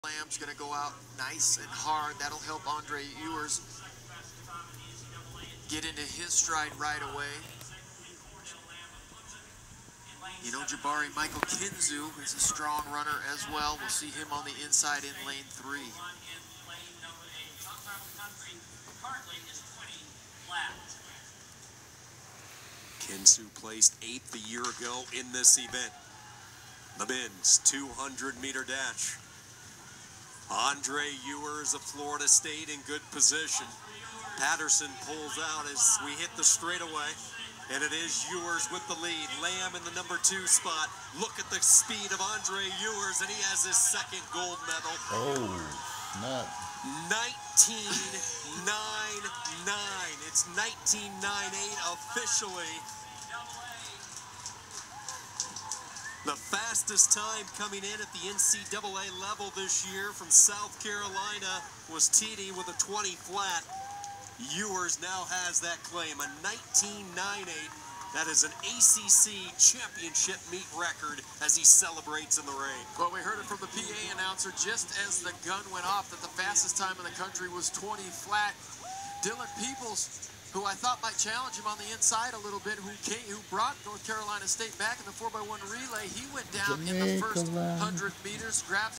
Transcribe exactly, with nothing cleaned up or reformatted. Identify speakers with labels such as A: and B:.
A: Lamb's going to go out nice and hard. That'll help Andre Ewers get into his stride right away. You know, Jabari Michael Kinzu is a strong runner as well. We'll see him on the inside in lane three.
B: Kinzu placed eighth a year ago in this event. The men's two hundred meter dash. Andre Ewers of Florida State in good position. Patterson pulls out as we hit the straightaway, and it is Ewers with the lead. Lamb in the number two spot. Look at the speed of Andre Ewers, and he has his second gold medal.
C: Oh, not.
B: nineteen ninety-nine. It's nineteen ninety-eight officially. The fastest time coming in at the N C double A level this year from South Carolina was T D with a twenty flat. Ewers now has that claim, a nineteen ninety-eight. That is an A C C championship meet record as he celebrates in the rain.
A: Well, we heard it from the P A announcer just as the gun went off that the fastest time in the country was twenty flat. Dylan Peoples, who I thought might challenge him on the inside a little bit, who came, who brought North Carolina State back in the four by one relay, he went down in the first one hundred meters, grabbed